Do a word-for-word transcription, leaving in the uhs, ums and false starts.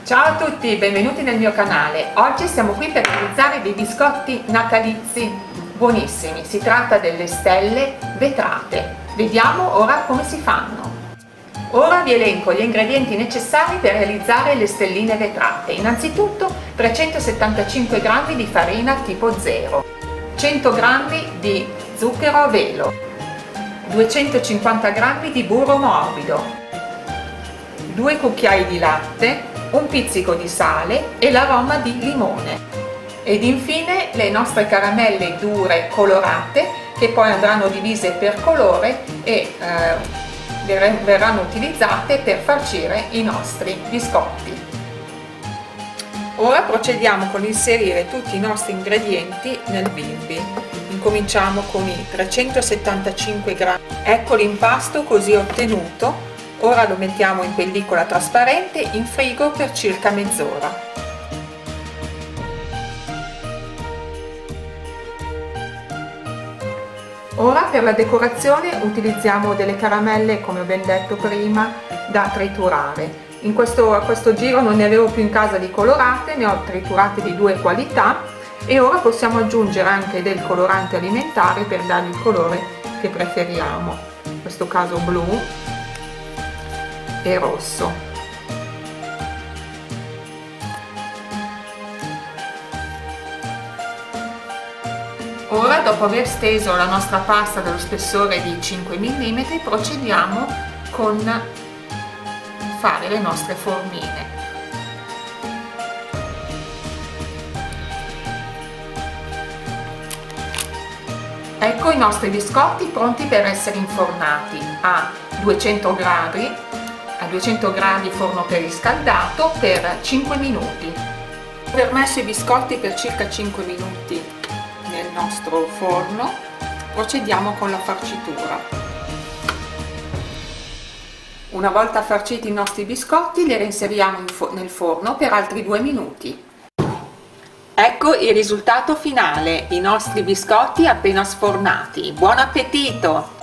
Ciao a tutti, benvenuti nel mio canale. Oggi siamo qui per realizzare dei biscotti natalizi buonissimi. Si tratta delle stelle vetrate. Vediamo ora come si fanno. Ora vi elenco gli ingredienti necessari per realizzare le stelline vetrate. Innanzitutto trecentosettantacinque grammi di farina tipo zero, cento grammi di zucchero a velo, duecentocinquanta grammi di burro morbido, due cucchiai di latte, un pizzico di sale e l'aroma di limone. Ed infine le nostre caramelle dure colorate, che poi andranno divise per colore e eh, verranno utilizzate per farcire i nostri biscotti. Ora procediamo con l'inserire tutti i nostri ingredienti nel bimbi. Incominciamo con i trecentosettantacinque grammi. Ecco l'impasto così ottenuto. Ora lo mettiamo in pellicola trasparente in frigo per circa mezz'ora. Ora per la decorazione utilizziamo delle caramelle, come ho ben detto prima, da triturare. In questo, a questo giro non ne avevo più in casa di colorate, ne ho triturate di due qualità e ora possiamo aggiungere anche del colorante alimentare per dargli il colore che preferiamo, in questo caso blu e rosso. Ora, dopo aver steso la nostra pasta dello spessore di cinque millimetri, procediamo con fare le nostre formine. Ecco i nostri biscotti pronti per essere infornati a duecento gradi, a duecento gradi forno preriscaldato per cinque minuti. Ho permesso i biscotti per circa cinque minuti nel nostro forno, procediamo con la farcitura. Una volta farciti i nostri biscotti li reinseriamo in fo- nel forno per altri due minuti. Ecco il risultato finale, i nostri biscotti appena sfornati. Buon appetito!